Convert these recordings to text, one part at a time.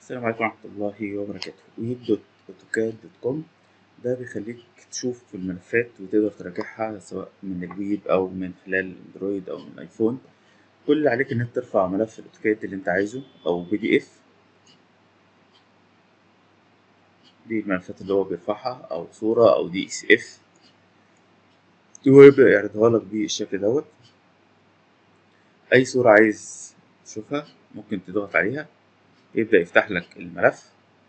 السلام عليكم ورحمة الله وبركاته. web.autocad.com ده بيخليك تشوف الملفات وتقدر تراجعها سواء من الويب أو من خلال اندرويد أو من الايفون. كل اللي عليك إن أنت ترفع ملف الأوتوكاد اللي أنت عايزه أو PDF. دي الملفات اللي هو بيرفعها أو صورة أو DXF، ويبدأ يعرضها لك بالشكل دوت. أي صورة عايز تشوفها ممكن تضغط عليها يبدأ يفتح لك الملف.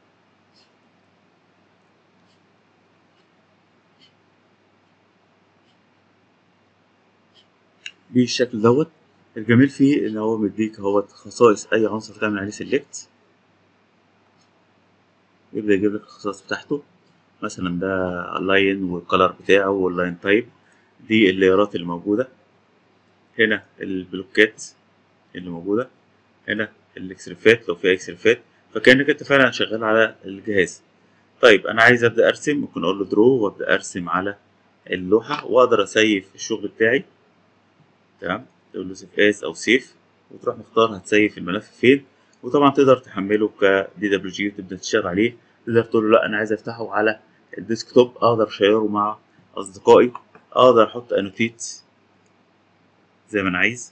بالشكل دوت. الجميل فيه ان هو مديك خصائص اي عنصر تعمل عليه سيلكت، يبدأ يجيب لك الخصائص بتاعته. مثلا ده اللاين والكلر بتاعه واللاين تايب، دي اللايرات اللي موجودة هنا، البلوكات اللي موجودة هنا، الاكسرفات لو في اكسرفات، فكأنك انت فعلا شغال على الجهاز. طيب انا عايز ابدأ ارسم، ممكن اقول له درو وابدأ ارسم على اللوحة واقدر اسيف الشغل بتاعي. تمام، تقول له سيف اس او سيف وتروح مختار هتسيف الملف فين. وطبعا تقدر تحمله ك DWG وتبدا تشتغل عليه. تقدر تقول له لا انا عايز افتحه على الديسكتوب، اقدر اشيره مع اصدقائي، اقدر احط انوتيت زي ما انا عايز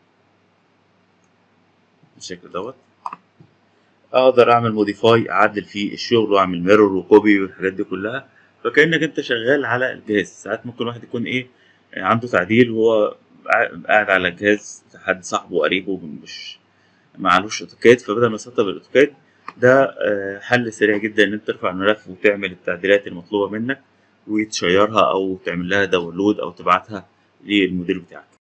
بالشكل دوت. اقدر اعمل موديفاي، اعدل فيه الشغل واعمل ميرور وكوبي والحاجات دي كلها. فكأنك انت شغال على الجهاز. ساعات ممكن واحد يكون ايه عنده تعديل وهو قاعد على جهاز حد صاحبه قريبه مش معلوش اوتوكاد، فبدل ما يسطب الاوتوكاد ده حل سريع جدا ان انت ترفع الملف وتعمل التعديلات المطلوبة منك وتشيرها او تعمل لها داونلود او تبعتها للمدير بتاعك.